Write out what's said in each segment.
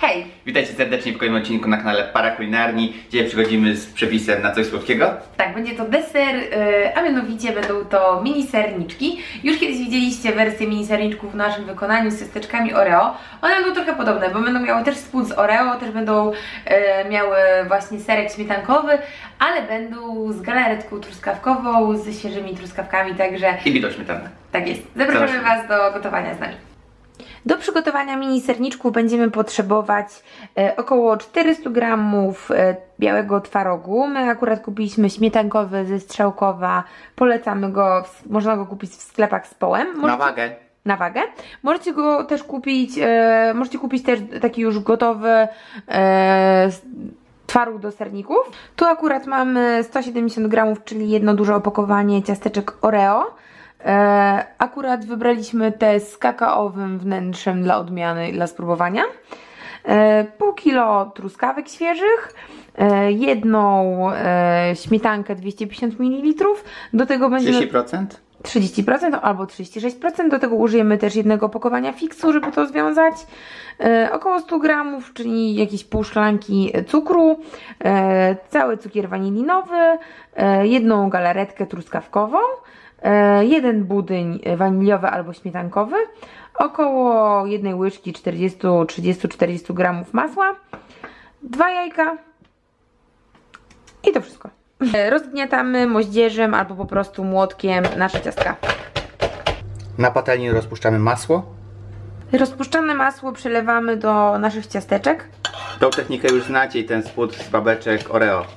Hej! Witajcie serdecznie w kolejnym odcinku na kanale Parakulinarni. Dzisiaj przychodzimy z przepisem na coś słodkiego. Tak, będzie to deser, a mianowicie będą to mini serniczki. Już kiedyś widzieliście wersję mini serniczków w naszym wykonaniu z ciasteczkami Oreo. One będą trochę podobne, bo będą miały też spód z Oreo, też będą miały właśnie serek śmietankowy, ale będą z galaretką truskawkową, ze świeżymi truskawkami, także... I bito śmietanne. Tak jest. Zapraszamy Was do gotowania z nami. Do przygotowania mini serniczków będziemy potrzebować około 400 g białego twarogu. My akurat kupiliśmy śmietankowy ze Strzałkowa. Polecamy go, można go kupić w sklepach z połem. Na wagę. Na wagę. Możecie go też kupić, możecie kupić też taki już gotowy twaróg do serników. Tu akurat mamy 170 g, czyli jedno duże opakowanie ciasteczek Oreo. Akurat wybraliśmy te z kakaowym wnętrzem dla odmiany, dla spróbowania. Pół kilo truskawek świeżych, jedną śmietankę 250 ml. Do tego będziemy 30% albo 36%. Do tego użyjemy też jednego opakowania fiksu, żeby to związać. Około 100 g, czyli jakieś pół szklanki cukru, cały cukier wanilinowy, jedną galaretkę truskawkową, jeden budyń waniliowy albo śmietankowy, około jednej łyżki 30-40 g masła, 2 jajka i to wszystko. Rozgniatamy moździerzem albo po prostu młotkiem nasze ciastka. Na patelni rozpuszczamy masło. Rozpuszczone masło przelewamy do naszych ciasteczek. Tą technikę już znacie i ten spód z babeczek Oreo.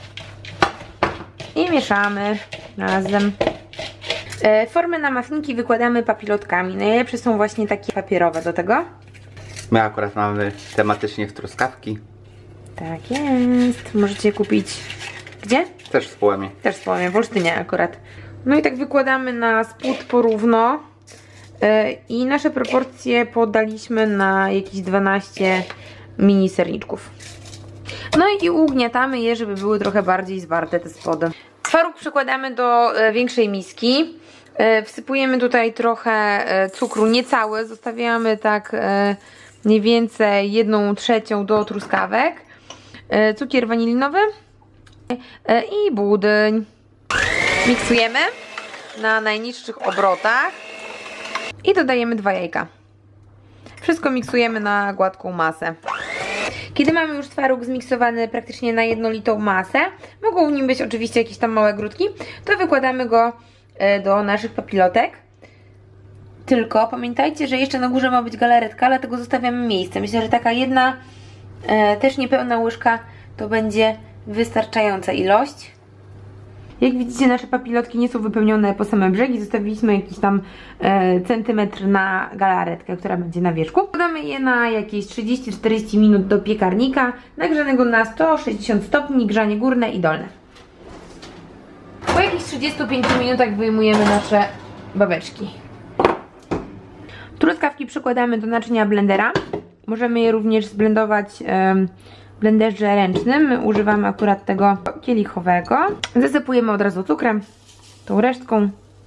I mieszamy razem. Formy na muffinki wykładamy papilotkami. Najlepsze są właśnie takie papierowe do tego. My akurat mamy tematycznie w truskawki. Tak jest. Możecie kupić... Gdzie? Też w Połemie. Też w Połemie, w Olsztynie akurat. No i tak wykładamy na spód porówno. I nasze proporcje podaliśmy na jakieś 12 mini serniczków. No i ugniatamy je, żeby były trochę bardziej zwarte te spody. Twaróg przykładamy do większej miski. Wsypujemy tutaj trochę cukru, niecały. Zostawiamy tak mniej więcej 1/3 do truskawek. Cukier wanilinowy i budyń. Miksujemy na najniższych obrotach i dodajemy 2 jajka. Wszystko miksujemy na gładką masę. Kiedy mamy już twaróg zmiksowany praktycznie na jednolitą masę, mogą w nim być oczywiście jakieś tam małe grudki, to wykładamy go do naszych papilotek. Tylko pamiętajcie, że jeszcze na górze ma być galaretka, dlatego zostawiamy miejsce. Myślę, że taka jedna też niepełna łyżka to będzie wystarczająca ilość. Jak widzicie, nasze papilotki nie są wypełnione po same brzegi. Zostawiliśmy jakiś tam centymetr na galaretkę, która będzie na wierzchu. Podamy je na jakieś 30-40 minut do piekarnika nagrzanego na 160 stopni, grzanie górne i dolne. Po jakichś 35 minutach wyjmujemy nasze babeczki. Truskawki przykładamy do naczynia blendera. Możemy je również zblendować w blenderze ręcznym. My używamy akurat tego kielichowego. Zasypujemy od razu cukrem, tą resztką.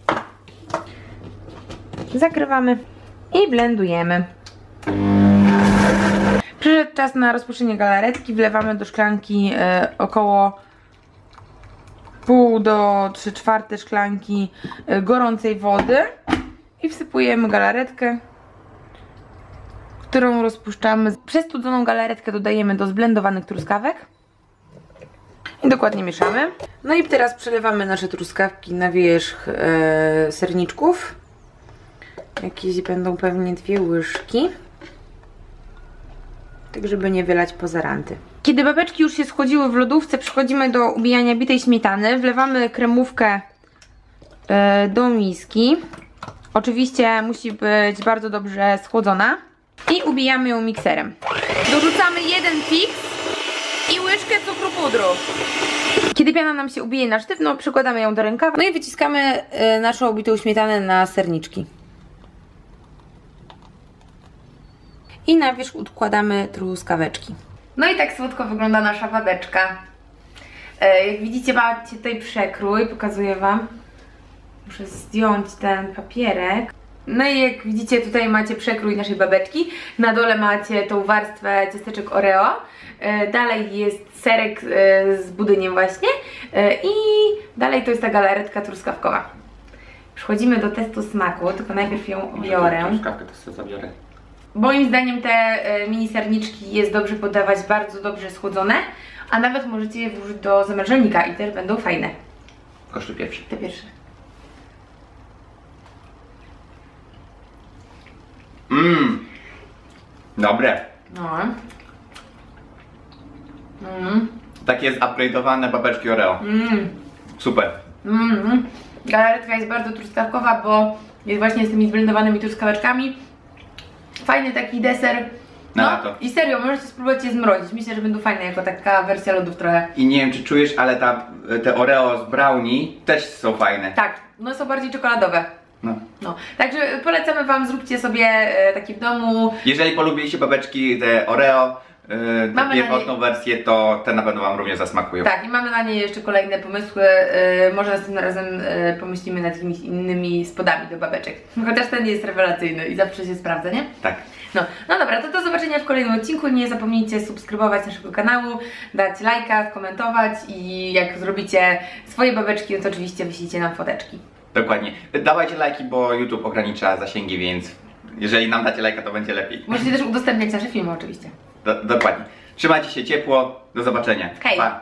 Zakrywamy i blendujemy. Przyszedł czas na rozpuszczenie galaretki. Wlewamy do szklanki około pół do 3/4 szklanki gorącej wody i wsypujemy galaretkę, którą rozpuszczamy. Przestudzoną galaretkę dodajemy do zblendowanych truskawek i dokładnie mieszamy. No i teraz przelewamy nasze truskawki na wierzch serniczków. Jakieś będą pewnie 2 łyżki, tak żeby nie wylać poza ranty. Kiedy babeczki już się schłodziły w lodówce, przechodzimy do ubijania bitej śmietany. Wlewamy kremówkę do miski. Oczywiście musi być bardzo dobrze schłodzona. I ubijamy ją mikserem. Dorzucamy 1 fix i łyżkę cukru pudru. Kiedy piana nam się ubije na sztywno, przykładamy ją do rękawa. No i wyciskamy naszą ubitą śmietanę na serniczki. I na wierzch odkładamy truskaweczki. No i tak słodko wygląda nasza babeczka. Jak widzicie, macie tutaj przekrój, pokazuję Wam. Muszę zdjąć ten papierek. No i jak widzicie, tutaj macie przekrój naszej babeczki. Na dole macie tą warstwę ciasteczek Oreo. Dalej jest serek z budyniem właśnie. I dalej to jest ta galaretka truskawkowa. Przechodzimy do testu smaku, tylko najpierw ją biorę. Truskawkę to sobie zabiorę. Moim zdaniem te mini serniczki jest dobrze podawać, bardzo dobrze schłodzone. A nawet możecie je włożyć do zamrażalnika i też będą fajne. Kosztuj pierwszy. Te pierwsze. Dobre. No. Takie zupgrade'owane babeczki Oreo. Super. Galaretka jest bardzo truskawkowa, bo jest właśnie z tymi zblendowanymi truskaweczkami. Fajny taki deser. Na lato. I serio, możecie spróbować je zmrozić. Myślę, że będą fajne jako taka wersja lodów trochę. I nie wiem czy czujesz, ale te Oreo z brownie też są fajne. Tak, no są bardziej czekoladowe. No. Także polecamy wam, zróbcie sobie takie w domu. Jeżeli polubiliście babeczki te Oreo, Mamy na pierwotną wersję, to te na pewno wam również zasmakują. Tak, i mamy na nie jeszcze kolejne pomysły. Może następnym razem pomyślimy nad jakimiś innymi spodami do babeczek. Chociaż ten jest rewelacyjny i zawsze się sprawdza, nie? Tak. No dobra, to do zobaczenia w kolejnym odcinku. Nie zapomnijcie subskrybować naszego kanału, dać lajka, skomentować i jak zrobicie swoje babeczki, no to oczywiście wyślijcie nam foteczki. Dokładnie. Dawajcie lajki, bo YouTube ogranicza zasięgi, więc jeżeli nam dacie lajka, to będzie lepiej. Możecie też udostępniać nasze filmy oczywiście. Dokładnie. Trzymajcie się ciepło. Do zobaczenia. Hej! Pa.